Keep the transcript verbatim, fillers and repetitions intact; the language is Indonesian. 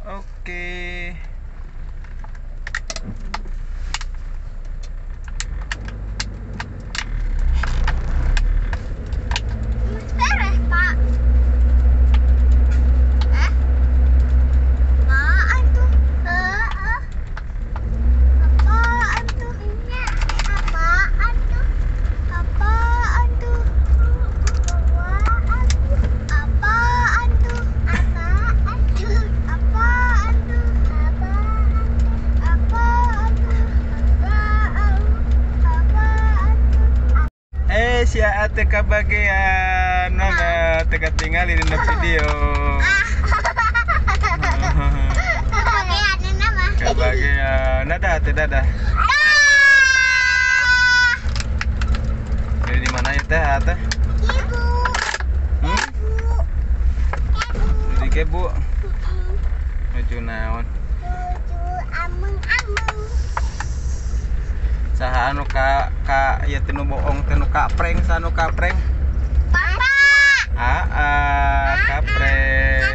Oke. Beres, Pak. Eh? Apaan tuh? Eh, eh. Apaan tuh? Ini apaan tuh? Apaan tuh? Apaan tuh? Apaan tuh? Apaan tuh? Apaan tuh? Apaan tuh? Apaan tuh? Apaan tuh? Eh, si Ate kebagian. Mana teka tinggalin di video. Kebagian nama. Kebagian. Dadah, Ate, dadah. Dari di mana ya Teh, Ate? Ibu. Hmm? Ibu. Di kebu. Lucu naon. Lucu ameng-ameng. Saha anu ka ka ya teu bohong teu nu kapreng, sa anu kapreng. Papa. Ah, ah, kapreng.